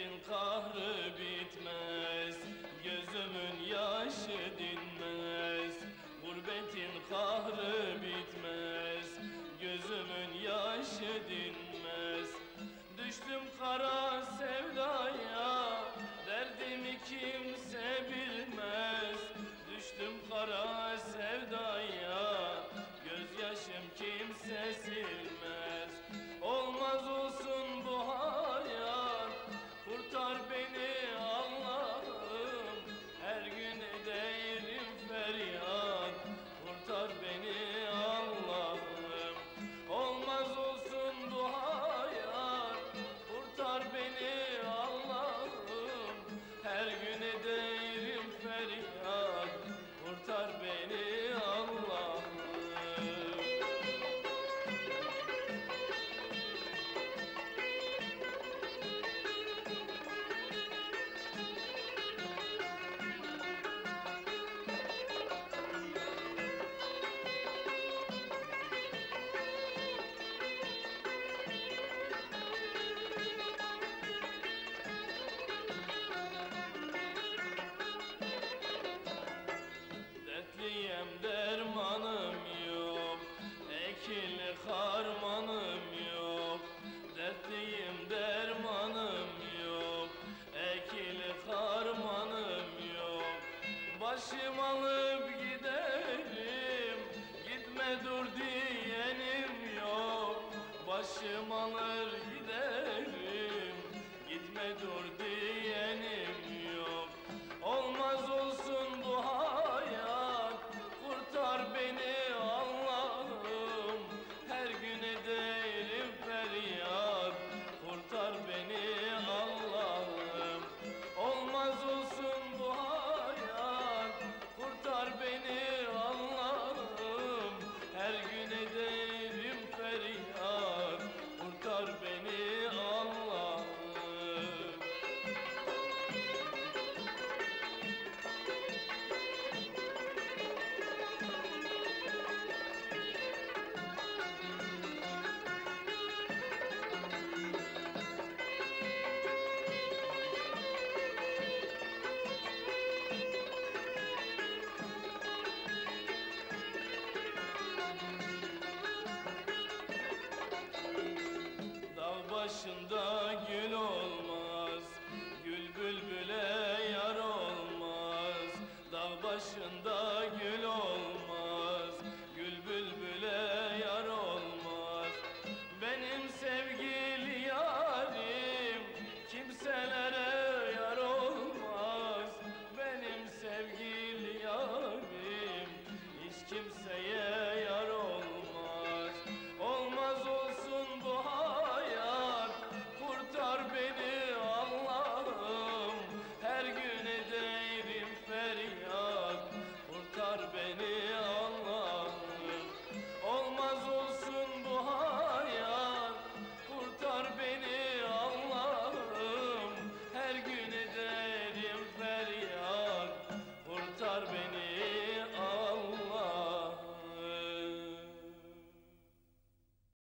Gurbetin kahrı bitmez, gözümün yaşı dinmez. Gurbetin kahrı bitmez, gözümün yaşı dinmez. Düştüm kara sevdaya, derdimi kimse bilmez. Düştüm kara sevdaya, gözyaşım kimse silmez. Olmaz olsun bu hayat, kurtar beni Allah'ım. Her gün ederim feryat, kurtar beni Allah'ım. Olmaz olsun bu hayat, kurtar beni Allah'ım. Her gün ederim feryat, kurtar beni Allah'ım. Dertliyem dermanım yok, ekili harmanım yok. Dertliyim dermanım yok, ekili harmanım yok. Başım alıp giderim, gitme dur diyenim yok. Başım alır giderim, gitme dur diyenim yok. Olmaz olsun bu hayat, kurtar beni Allah'ım. Her gün ederim feryat, kurtar beni Allah'ım. Olmaz olsun bu hayat, kurtar beni Allah'ım. Her gün ederim feryat, kurtar beni Allah'ım. Dağ başında gül olmaz, gül bülbüle yar olmaz. Dağ başında gül olmaz, gül bülbüle yar olmaz. Benim sevgili yarim kimselere yar olmaz. Benim sevgili yarim hiç kimseye